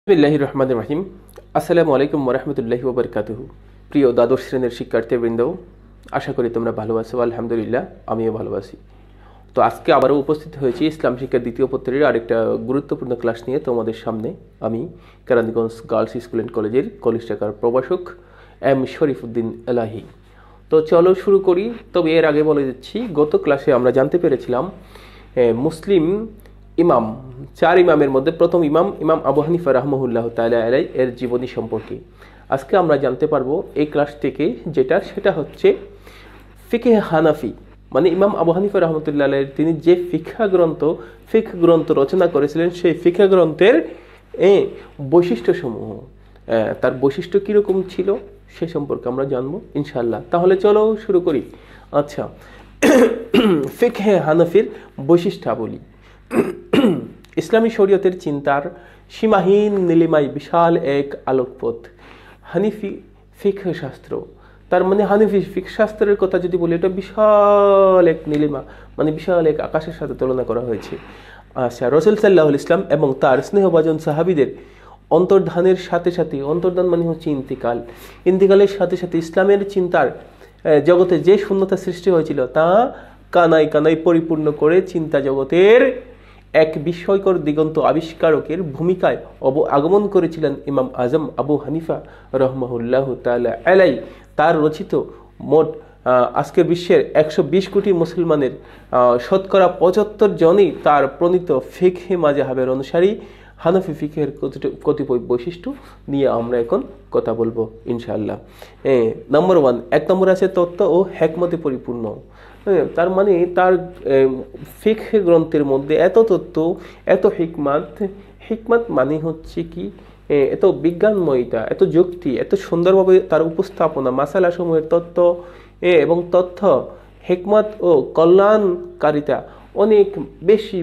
বিসমিল্লাহির রহমানির রহিম। আসসালামু আলাইকুম ওয়া রাহমাতুল্লাহি ওয়া বারাকাতুহু। প্রিয় দ্বাদশ শ্রেণীর শিক্ষার্থীবৃন্দ, আশা করি তোমরা ভালো আছো। আলহামদুলিল্লাহ, আমিও ভালো আছি। তো আজকে আবারও উপস্থিত হয়েছি ইসলাম শিক্ষার দ্বিতীয় পত্রের আরেকটা গুরুত্বপূর্ণ ক্লাস নিয়ে তোমাদের সামনে। আমি কেরানীগঞ্জ গার্লস স্কুল অ্যান্ড কলেজের কলেজ শাখার প্রভাষক এম শরীফুদ্দিন এলাহি। তো চলো শুরু করি। তবে এর আগে বলে দিচ্ছি, গত ক্লাসে আমরা জানতে পেরেছিলাম মুসলিম ইমাম, চার ইমামের মধ্যে প্রথম ইমাম আবু হানিফা রাহমাহুল্লাহ তাআলা আলাইহি এর জীবনী সম্পর্কে। আজকে আমরা জানতে পারবো এই ক্লাস থেকে সেটা হচ্ছে ফিকহে হানাফি, মানে ইমাম আবু হানিফা রাহমাতুল্লাহ আলাইহি তিনি যে ফিকহ গ্রন্থ রচনা করেছিলেন, সেই ফিকহ গ্রন্থের বৈশিষ্ট্যসমূহ, তার বৈশিষ্ট্য কীরকম ছিল সে সম্পর্কে আমরা জানবো ইনশাআল্লাহ। তাহলে চলো শুরু করি। আচ্ছা, ফিকহে হানাফির বৈশিষ্ট্যাবলী। ইসলামী শরীয়তের চিন্তার সীমাহীন নীলিমায় বিশাল এক আলোকপথ হানিফি ফিকহ শাস্ত্র। তার মানে হানিফি ফিকহ শাস্ত্রের কথা যদি বলি, এটা বিশাল এক নীলিমা, মানে বিশাল এক আকাশের সাথে তুলনা করা হয়েছে। আচ্ছা, রাসূল সাল্লাল্লাহু আলাইহি ওয়াসাল্লাম এবং তার স্নেহভাজন সাহাবীদের অন্তর্ধানের সাথে সাথে, অন্তর্ধান মানে হচ্ছে ইন্তিকালের সাথে সাথে ইসলামের চিন্তার জগতে যে শূন্যতা সৃষ্টি হয়েছিল তা কানায় কানায় পরিপূর্ণ করে চিন্তা জগতের এক বিস্ময়কর দিগন্ত আবিষ্কারকের ভূমিকায় আগমন করেছিলেন ইমাম আজম আবু হানিফা রাহমাহুল্লাহ তাআলা আলাইহি। তার রচিত মোট আজকের বিশ্বের 120 কোটি মুসলমানের শতকরা 75 জনই তার প্রণীত ফিকহে মাযহাবের অনুসারী। হানাফি ফিকহের কতিপয় বৈশিষ্ট্য নিয়ে আমরা এখন কথা বলবো ইনশাআল্লাহ। নম্বর 1, 1 নম্বর আছে তত্ত্ব ও হিকমতে পরিপূর্ণ। তার মানে তার ফিকহ গ্রন্থের মধ্যে এত তত্ত্ব, এত হিকমত মানে হচ্ছে কি, এত বিজ্ঞানময়িতা, এত যুক্তি, এত সুন্দরভাবে তার উপস্থাপনা, মাসালা সমূহের তত্ত্ব এবং তথ্য, হিকমত ও কল্যাণকারিতা অনেক বেশি।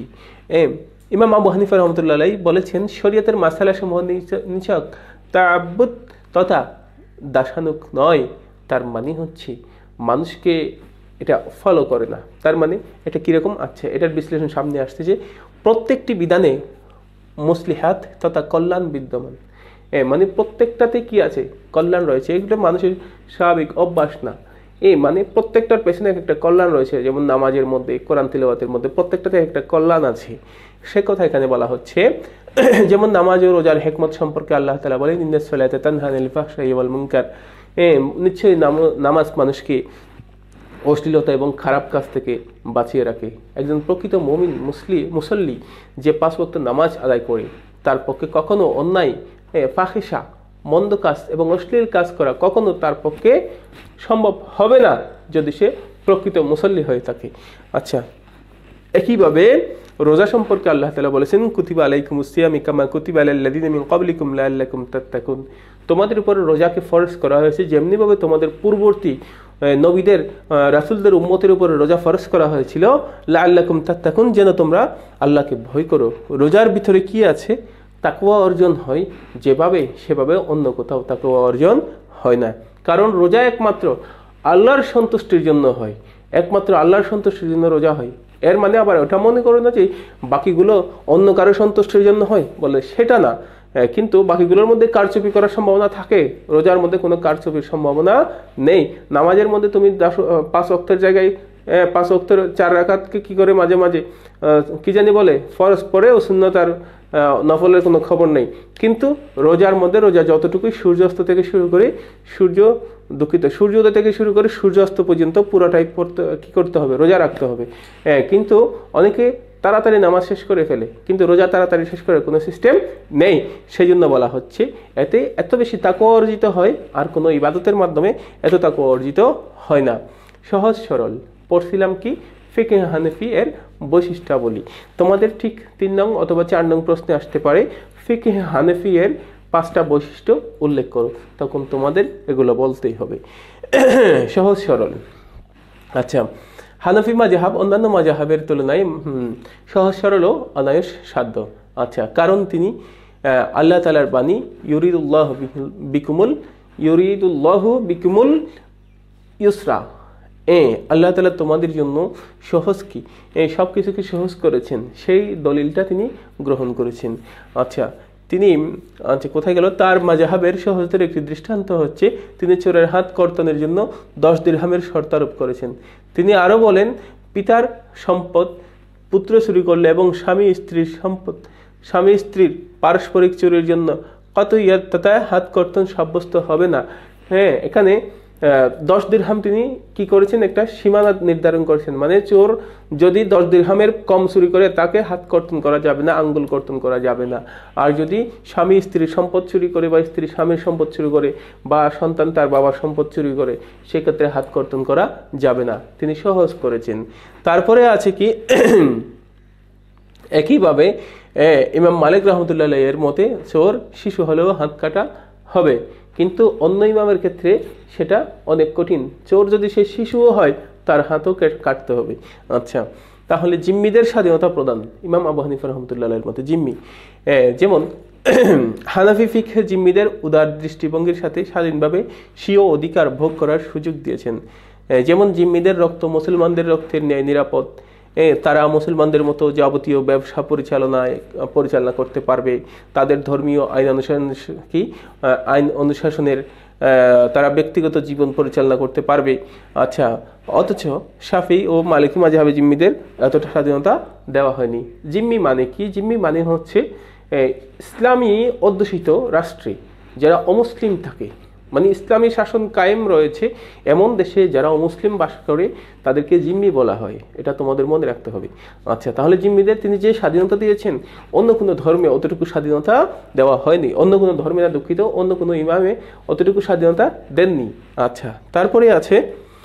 ইমাম আবু হানিফা রাহমাতুল্লাহ আলাইহি বলেছেন, শরীয়তের মাসালা সমূহ নিছক তাআব্বুদ তথা দাসানুক নয়। তার মানে হচ্ছে মানুষকে এটা ফলো করে না। তার মানে এটা কিরকম? আচ্ছা, এটার বিশ্লেষণ সামনে আসছে যে প্রত্যেকটি বিধানে মুসলিহাত তথা কল্যাণ বিদ্যমান। মানে প্রত্যেকটাতে কি আছে? কল্যাণ রয়েছে। এগুলো মানুষের স্বাভাবিক অভ্যাস না। মানে প্রত্যেকটার পেছনে একটা কল্যাণ রয়েছে। যেমন নামাজের মধ্যে, কোরআন তিলাওয়াতের মধ্যে প্রত্যেকটাতে একটা কল্যাণ আছে, সে কথা এখানে বলা হচ্ছে। যেমন নামাজ ও রোজার হিকমত সম্পর্কে আল্লাহ তাআলা বলেন, ইন্নাস সালাতা তানহা আনিল ফাহশাই ওয়াল মুনকার। নিশ্চয়ই নামাজ মানুষকে অশ্লীলতা এবং খারাপ কাজ থেকে বাঁচিয়ে রাখে। একজন প্রকৃত মুমিন মুসল্লি যে 5 ওয়াক্ত নামাজ আদায় করে, তার পক্ষে কখনো অন্যায়, ফাহিশা, মন্দ কাজ এবং অশ্লীল কাজ করা কখনো তার পক্ষে সম্ভব হবে না, যদি সে প্রকৃত মুসল্লি হয়ে থাকে। আচ্ছা, একইভাবে রোজা সম্পর্কে আল্লাহ তাআলা বলেছেন, কুতিবা আলাইকুমুস সিয়াম কামা কুতিবা আলাল লাযিনা মিন ক্বাবলিকুম লাআল্লাকুম তাত্তাকুন। তোমাদের উপর রোজাকে ফরজ করা হয়েছে যেমনিভাবে তোমাদের পূর্ববর্তী নবীদের, রাসূলদের উম্মতের উপর রোজা ফরজ করা হয়েছিল, লাআল্লাকুম তাত্তাকুন, যেন তোমরা আল্লাহকে ভয় করো। রোজার ভিতরে কি আছে? তাকওয়া অর্জন হয় যেভাবে, সেভাবে অন্য কোথাও তাকওয়া অর্জন হয় না। কারণ রোজা একমাত্র আল্লাহর সন্তুষ্টির জন্য হয়, একমাত্র আল্লাহর সন্তুষ্টির জন্য রোজা হয়। এর মানে আবার ওটা মনে করো না যে বাকিগুলো অন্য কারো সন্তুষ্টির জন্য হয়, বলে সেটা না। কিন্তু বাকিগুলোর মধ্যে কারচুপি করার সম্ভাবনা থাকে, রোজার মধ্যে কোনো কারচুপির সম্ভাবনা নেই। নামাজের মধ্যে তুমি 5 ওয়াক্তের জায়গায় 5 ওয়াক্তের 4 রাকাতকে কি করে মাঝে মাঝে কি জানি বলে ফরজ পড়ে ও সুন্নত আর নফলের কোনো খবর নেই। কিন্তু রোজার মধ্যে রোজা যতটুকুই সূর্যাস্ত থেকে শুরু করে সূর্যোদয় থেকে শুরু করে সূর্যাস্ত পর্যন্ত পুরোটাই কি করতে হবে? রোজা রাখতে হবে। কিন্তু অনেকে তাড়াতাড়ি নামাজ শেষ করে ফেলে, কিন্তু রোজা তাড়াতাড়ি শেষ করার কোনো সিস্টেম নেই। সেই জন্য বলা হচ্ছে এতে এত বেশি তাকওয়া অর্জিত হয়, আর কোনো ইবাদতের মাধ্যমে এত তাকওয়া অর্জিত হয় না। সহজ সরল পড়ছিলাম কি? ফিকহে হানাফি এর বৈশিষ্ট্যাবলী। তোমাদের ঠিক 3 নং অথবা 4 নং প্রশ্নে আসতে পারে, ফিকহে হানাফি এর 5টা বৈশিষ্ট্য উল্লেখ করো। তখন তোমাদের এগুলো বলতেই হবে। সহজ সরল। আচ্ছা, হানাফি মাযহাব অন্যান্য মাযহাবের তুলনায় সহজ সরল ও অনায়াস সাধ্য। আচ্ছা, কারণ তিনি আল্লাহ তাআলার বাণী, ইউরিদুল্লাহু বিকুমুল ইউসরা। আল্লাহ তাআলা তোমাদের জন্য সহজ কি, সব কিছুকে সহজ করেছেন, সেই দলিলটা তিনি গ্রহণ করেছেন। আচ্ছা, তিনি আচ্ছা কোথায় গেল, তার মাযহাবের সহজতর একটি দৃষ্টান্ত হচ্ছে তিনি চোরের হাত কর্তনের জন্য 10 দিরহামের শর্ত আরোপ করেছেন। তিনি আরো বলেন, পিতার সম্পদ পুত্র চুরি করলে এবং স্বামী স্ত্রীর পারস্পরিক চুরির জন্য কত ইয়াত্তায় হাত কর্তন সাব্যস্ত হবে না। হ্যাঁ, এখানে 10 দিরহাম তিনি কি করেছেন, একটা সীমানা নির্ধারণ করেছেন, মানে চোর যদি 10 দিরহামের কম চুরি করে তাকে হাত কর্তন করা যাবে না, আঙ্গুল কর্তন করা যাবে না। আর যদি স্বামী স্ত্রীর সম্পদ চুরি করে বা স্ত্রী স্বামীর সম্পদ চুরি করে বা সন্তান তার বাবার সম্পদ চুরি করে, সেক্ষেত্রে হাত কর্তন করা যাবে না, তিনি সহজ করেছেন। তারপরে আছে কি একইভাবে ইমাম মালিক রহমতুল্লাহ এর মতে চোর শিশু হলেও হাত কাটা হবে, কিন্তু অন্য ইমামের ক্ষেত্রে সেটা অনেক কঠিন। চোর যদি সে শিশুও হয় তার হাতও কাটতে হবে। আচ্ছা, তাহলে জিম্মিদের স্বাধীনতা প্রদান, ইমাম আবু হানিফা রহমতুল্লাহ এর মতে জিম্মি, যেমন হানাফি ফিকহে জিম্মিদের উদার দৃষ্টিভঙ্গির সাথে স্বাধীনভাবে স্বীয় অধিকার ভোগ করার সুযোগ দিয়েছেন। যেমন জিম্মিদের রক্ত মুসলমানদের রক্তের ন্যায় নিরাপদ, তারা মুসলমানদের মতো যাবতীয় ব্যবসা পরিচালনা করতে পারবে, তাদের ধর্মীয় আইন অনুশাসনের তারা ব্যক্তিগত জীবন পরিচালনা করতে পারবে। আচ্ছা, অথচ শাফি ও মালিকি মাযহাবে জিম্মিদের এতটা স্বাধীনতা দেওয়া হয়নি। জিম্মি মানে কি? জিম্মি মানে হচ্ছে ইসলামী অধ্যুষিত রাষ্ট্রে যারা অমুসলিম থাকে, মানে ইসলামী শাসন কায়েম রয়েছে এমন দেশে যারা অমুসলিম বাস করে তাদেরকে জিম্মি বলা হয়, এটা তোমাদের মনে রাখতে হবে। আচ্ছা, তাহলে জিম্মিদের তিনি যে স্বাধীনতা দিয়েছেন অন্য কোনো ধর্মে অতটুকু স্বাধীনতা দেওয়া হয়নি, অন্য কোনো ধর্মে না, দুঃখিত, অন্য কোনো ইমামে অতটুকু স্বাধীনতা দেননি। আচ্ছা, তারপরে আছে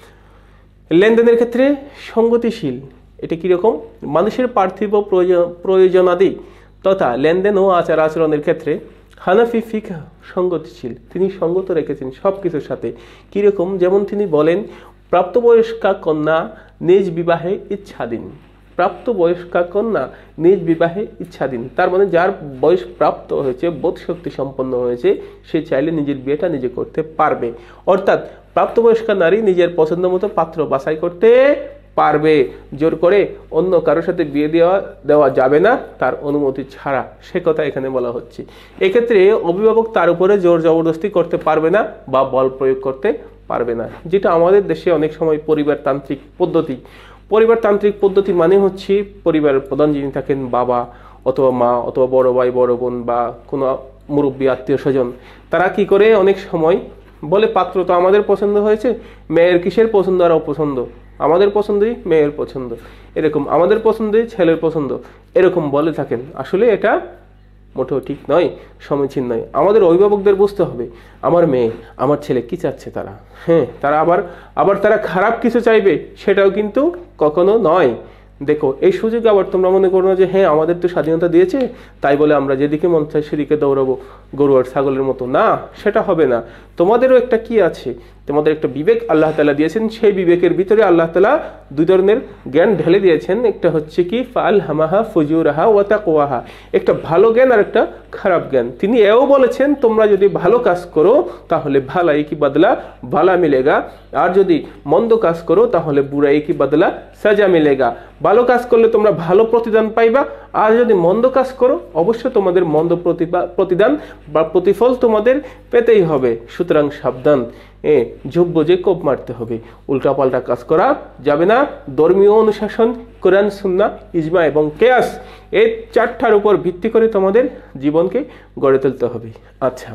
লেনদেনের ক্ষেত্রে সঙ্গতিশীল। এটা কিরকম? মানুষের পার্থিব প্রয়োজনাদি তথা লেনদেন ও আচার আচরণের ক্ষেত্রে হানাফি ফিকহ সঙ্গতিশীল, তিনি সঙ্গত রেখেছেন সবকিছুর সাথে। কিরকম? যেমন তিনি বলেন, প্রাপ্তবয়স্কা কন্যা নিজ বিবাহে ইচ্ছাধীন। প্রাপ্তবয়স্কা কন্যা নিজ বিবাহে ইচ্ছাধীন, তার মানে যার বয়স প্রাপ্ত হয়েছে, বোধ শক্তি সম্পন্ন হয়েছে, সে চাইলে নিজের বিয়েটা নিজে করতে পারবে। অর্থাৎ প্রাপ্তবয়স্কা নারী নিজের পছন্দ মতো পাত্র বাছাই করতে পারবে, জোর করে অন্য কারোর সাথে বিয়ে দেওয়া যাবে না তার অনুমতি ছাড়া, সে কথা এখানে বলা হচ্ছে। এক্ষেত্রে অভিভাবক তার উপরে জোর জবরদস্তি করতে পারবে না বা বল প্রয়োগ করতে পারবে না, যেটা আমাদের দেশে অনেক সময় পরিবারতান্ত্রিক পদ্ধতি। পরিবারতান্ত্রিক পদ্ধতি মানে হচ্ছে পরিবারের প্রধান যিনি থাকেন, বাবা অথবা মা অথবা বড় ভাই বড় বোন বা কোনো মুরব্বী আত্মীয় স্বজন, তারা কি করে অনেক সময় বলে, পাত্র তো আমাদের পছন্দ হয়েছে, মেয়ের কিসের পছন্দ আর অপছন্দ, আমাদের পছন্দই মেয়ের পছন্দ, এরকম আমাদের পছন্দই ছেলের পছন্দ, এরকম বলে থাকেন। আসলে এটা মোটেও ঠিক নয়, সমীচীন নয়। আমাদের অভিভাবকদের বুঝতে হবে আমার মেয়ে আমার ছেলে কি চাচ্ছে তারা, হ্যাঁ, তারা আবার তারা খারাপ কিছু চাইবে সেটাও কিন্তু কখনো নয়। দেখো, এই সুযোগ আবার তোমরা মনে করো না যে হ্যাঁ আমাদের তো স্বাধীনতা দিয়েছে তাই বলে আমরা যেদিকে মন চাই সেদিকে দৌড়াবো গরু আর ছাগলের মতো, না, সেটা হবে না। তোমাদেরও একটা কি আছে, তোমাদের একটা বিবেক আল্লাহ তাআলা দিয়েছেন, সেই বিবেকের ভিতরে আল্লাহ তাআলা দুই ধরনের জ্ঞান ঢেলে দিয়েছেন। একটা হচ্ছে কি ফাআলহামাহা ফুজুরাহা ওয়া তাকওয়াহা, একটা ভালো জ্ঞান আর একটা খারাপ জ্ঞান। তিনি এও বলেছেন তোমরা যদি ভালো কাজ করো তাহলে ভালাই কি বদলা ভালা মিলেগা, আর যদি মন্দ কাজ করো তাহলে বুরাই কি বদলা সাজা মিলেগা। ভালো কাজ করলে তোমরা ভালো প্রতিদান পাইবা, আর যদি মন্দ কাজ করো অবশ্যই তোমাদের মন্দ প্রতিদান বা প্রতিফল তোমাদের পেতেই হবে। সুতরাং সাবধান, যোগ্য যে কোপ মারতে হবে, উল্টাপাল্টা কাজ করা যাবে না। ধর্মীয় অনুশাসন, কোরআন সুন্নাহ, ইজমা এবং কিয়াস, এই চারটার উপর ভিত্তি করে তোমাদের জীবনকে গড়ে তুলতে হবে। আচ্ছা,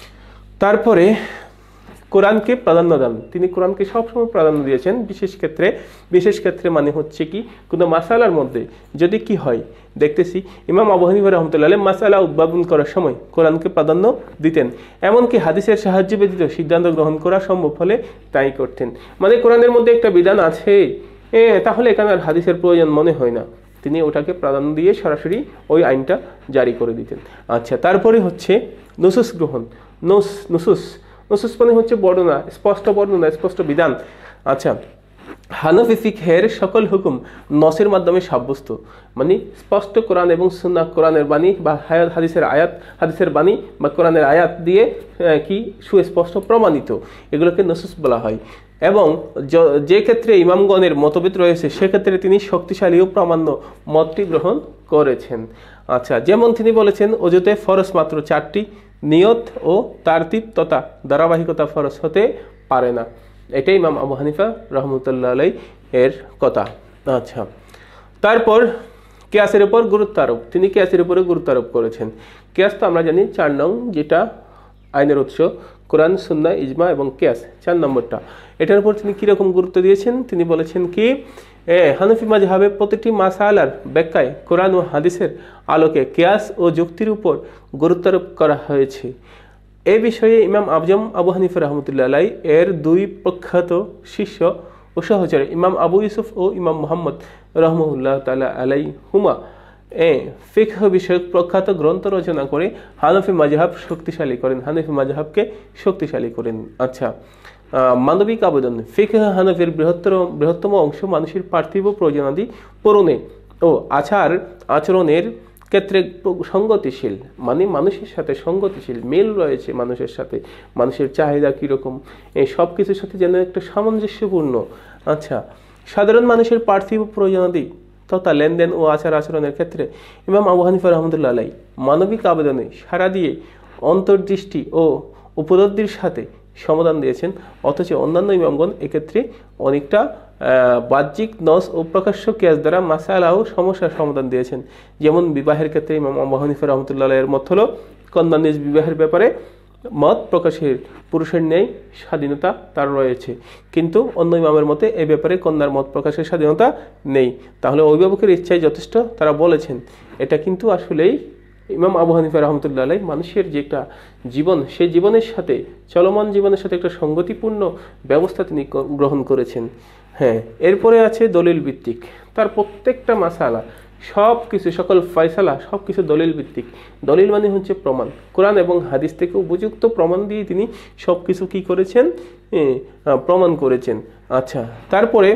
তারপরে কোরআনকে প্রাধান্য দান। তিনি কোরআনকে সবসময় প্রাধান্য দিয়েছেন। বিশেষ ক্ষেত্রে মানে হচ্ছে কি কোনো মাসালার মধ্যে যদি কি হয়, দেখতেছি ইমাম আবু হানিফা রাহমাতুল্লাহ আলাইহি মাসালা উদ্ভাবন করার সময় কোরআনকে প্রাধান্য দিতেন, এমনকি হাদিসের সাহায্য ব্যতীত সিদ্ধান্ত গ্রহণ করা সম্ভব হলে তাই করতেন। মানে কোরআনের মধ্যে একটা বিধান আছে, তাহলে এখানে আর হাদিসের প্রয়োজন মনে হয় না, তিনি ওটাকে প্রাধান্য দিয়ে সরাসরি ওই আইনটা জারি করে দিতেন। আচ্ছা, তারপরে হচ্ছে নুসুস গ্রহণ। নুসুস মানে হচ্ছে বর্ণনা, স্পষ্ট বর্ণনা, স্পষ্ট বিধান। আচ্ছা, হানাফি ফিকহের সকল হুকুম নসের মাধ্যমে সাব্যস্ত, মানে স্পষ্ট কোরআন এবং সুন্নাহ, কোরআনের বাণী বা হাদিসের বাণী বা কোরআনের আয়াত দিয়ে কি সুস্পষ্ট প্রমাণিত, এগুলোকে নসুস বলা হয়। এবং যে ক্ষেত্রে ইমামগণের মতভেদ রয়েছে সেক্ষেত্রে তিনি শক্তিশালী ও প্রামাণ্য মতটি গ্রহণ করেছেন। আচ্ছা, যেমন তিনি বলেছেন অজুতে ফরজ মাত্র 4টি, নিয়ত ও তারতিব তথা ধারাবাহিকতা ফরজ হতে পারে না। এটাই ইমাম আবু হানিফা রহমতুল্লাহ আলাইহি এর কথা। আচ্ছা, তারপর কিয়াসের উপর গুরুত্ব আরোপ, তিনি কিয়াসের উপরে গুরুত্ব আরোপ করেছেন। কিয়াস তো আমরা জানি 4 নং, যেটা আইনের উৎস কোরআন, সুন্নাহ, ইজমা এবং কিয়াস 4 নম্বরটা। এটার উপর তিনি কিরকম গুরুত্ব দিয়েছেন, তিনি বলেছেন কি, হানাফি মাযহাবে প্রতিটি মাসালার ব্যাখ্যায় কোরআন ও হাদিসের আলোকে কিয়াস ও যুক্তির উপর গুরুত্ব আরোপ করা হয়েছে। এই বিষয়ে ইমাম আজম আবু হানিফা রহমতুল্লাহ আলাইহি এর 2 প্রখ্যাত শিষ্য ও সহচর ইমাম আবু ইউসুফ ও ইমাম মুহাম্মদ রহমতুল্লাহ তাআলা আলাইহুমা ফিকহ বিষয়ক প্রখ্যাত গ্রন্থ রচনা করে হানাফি মাযহাব শক্তিশালী করেন, হানাফি মাযহাবকে শক্তিশালী করেন। আচ্ছা, মানবিক আবেদন, ফিকহ হানাফির বৃহত্তম অংশ মানুষের পার্থিব প্রয়োজনাদি পূরণে ও আচরণের ক্ষেত্রে সঙ্গতিশীল, মানে মানুষের সাথে সঙ্গতিশীল, মিল রয়েছে মানুষের সাথে, মানুষের চাহিদা কিরকম, এই সব কিছুর সাথে যেন একটা সামঞ্জস্যপূর্ণ। আচ্ছা, সাধারণ মানুষের পার্থিব প্রয়োজনাদি তথা লেনদেন ও আচরণের ক্ষেত্রে ইমাম আবু হানিফা রহমতুল্লাহ আলাইহি মানবিক আবেদনে সাড়া দিয়ে অন্তর্দৃষ্টি ও উপলব্ধির সাথে সমাধান দিয়েছেন, অথচ অন্যান্য ইমামগণ এক্ষেত্রে অনেকটা বাহ্যিক নস ও প্রকাশ্য কিয়াস দ্বারা মাসালা ও সমস্যার সমাধান দিয়েছেন। যেমন বিবাহের ক্ষেত্রে ইমাম আবু হানিফা রহমতুল্লাহ আলাইহির মত হলো কন্যা নিজ বিবাহের ব্যাপারে মত প্রকাশের পুরুষের ন্যায় স্বাধীনতা তার রয়েছে, কিন্তু অন্য ইমামের মতে এই ব্যাপারে কন্যার মত প্রকাশের স্বাধীনতা নেই। তাহলে অভিভাবকের ইচ্ছাই যথেষ্ট, তারা বলেছেন। এটা কিন্তু আসলেই ইমাম আবু হানিফা রহমতুল্লাহ আলাইহি মানুষের যে একটা জীবন, সেই জীবনের সাথে, চলমান জীবনের সাথে একটা সঙ্গতিপূর্ণ ব্যবস্থা তিনি গ্রহণ করেছেন। হ্যাঁ, এরপরে আছে দলিল ভিত্তিক, তার প্রত্যেকটা মাসালা সব কিছু, সকল ফয়সালা সব কিছু দলিল ভিত্তিক। দলিল মানে হচ্ছে প্রমাণ, কোরআন এবং হাদিস থেকে উপযুক্ত প্রমাণ দিয়ে তিনি সব কিছু কি করেছেন, প্রমাণ করেছেন। আচ্ছা, তারপরে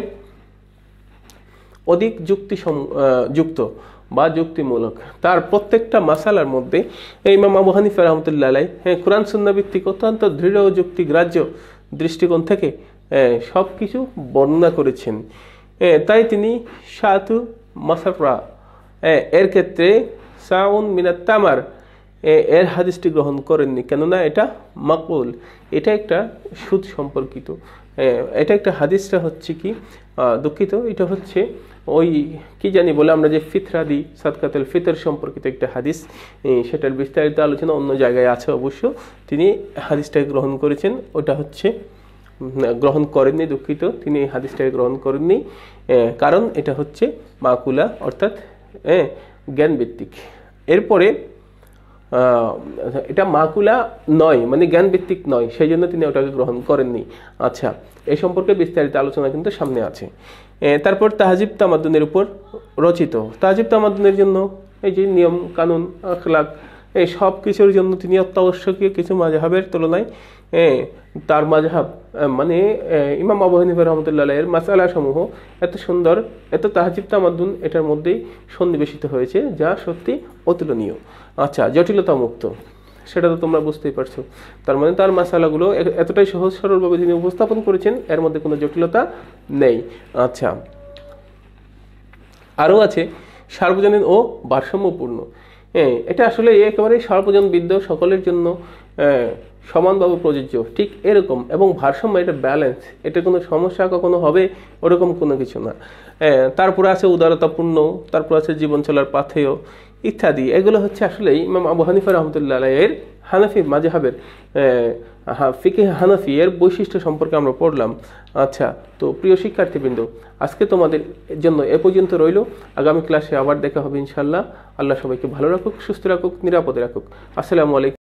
অধিক যুক্ত বা যুক্তিমূলক, তার প্রত্যেকটা মাসালার মধ্যে ইমাম আবু হানিফা রহমতুল্লাহ আলাইহি কোরআন সুন্নাহ ভিত্তিক অত্যন্ত দৃঢ় ও যুক্তিগ্রাহ্য দৃষ্টিকোণ থেকে সব কিছু বর্ণনা করেছেন। তাই তিনি শাতু মাসাফরা এর ক্ষেত্রে সাউন মিনাত তামার এর হাদিসটি গ্রহণ করেননি, কেননা এটা মাকবুল, এটা একটা সুদ সম্পর্কিত। এটা একটা হাদিসটা হচ্ছে কি, দুঃখিত, এটা হচ্ছে ওই কি জানি বলে আমরা যে ফিতরা দিই, সাদকাতুল ফিতর সম্পর্কিত একটা হাদিস, সেটার বিস্তারিত আলোচনা অন্য জায়গায় আছে অবশ্য। তিনি হাদিসটাকে গ্রহণ করেছেন, ওটা হচ্ছে গ্রহণ করেননি, দুঃখিত, তিনি এই হাদিসটাকে গ্রহণ করেননি, কারণ এটা হচ্ছে মাকুলা, অর্থাৎ জ্ঞান ভিত্তিক। এরপরে এটা মাকুলা নয়, মানে জ্ঞান ভিত্তিক নয়, সেই জন্য তিনি ওটাকে গ্রহণ করেননি। আচ্ছা, এই সম্পর্কে বিস্তারিত আলোচনা কিন্তু সামনে আছে। তারপর তাহজিব তামাদ্দুনের উপর রচিত, তাহজিব তামাদ্দুনের জন্য এই যে নিয়ম কানুন আখলাক, এই সব কিছুর জন্য তিনি অত্যাবশ্যকীয় কিছু মাযহাবের তুলনায় তার মাযহাব মানে ইমাম আবু হানিফা রাহমাতুল্লাহ আলাইহির মাসালা সমূহ এত সুন্দর, এত তাহজিব তামাদ্দুন এটার মধ্যেই সন্নিবেশিত হয়েছে, যা সত্যি অতুলনীয়। আচ্ছা, জটিলতা মুক্ত, সেটা তো তোমরা বুঝতেই পারছো। তার মানে তার মাসালাগুলো এতটাই সহজ সরলভাবে তিনি উপস্থাপন করেছেন, এর মধ্যে কোনো জটিলতা নেই। আচ্ছা, আরও আছে সার্বজনীন ও ভারসাম্যপূর্ণ। এটা আসলে একেবারে সার্বজনবিদ্য, সকলের জন্য সমানভাবে প্রযোজ্য, ঠিক এরকম, এবং ভারসাম্য, এটা ব্যালেন্স, এটা কোনো সমস্যা কখনো হবে ওরকম কোনো কিছু না। তারপরে আছে উদারতাপূর্ণ, তারপর আছে জীবন চলার পাথেয় ইত্যাদি। এগুলো হচ্ছে আসলে ইমাম আবু হানিফা রহমতুল্লাহ আলাইহির হানাফি মাযহাবের ফিকহে হানাফি এর বৈশিষ্ট্য সম্পর্কে আমরা পড়লাম। আচ্ছা, তো প্রিয় শিক্ষার্থীবৃন্দ, আজকে তোমাদের জন্য এ পর্যন্ত রইল। আগামী ক্লাসে আবার দেখা হবে ইনশাআল্লাহ। আল্লাহ সবাইকে ভালো রাখুক, সুস্থ রাখুক, নিরাপদে রাখুক। আসসালামু আলাইকুম।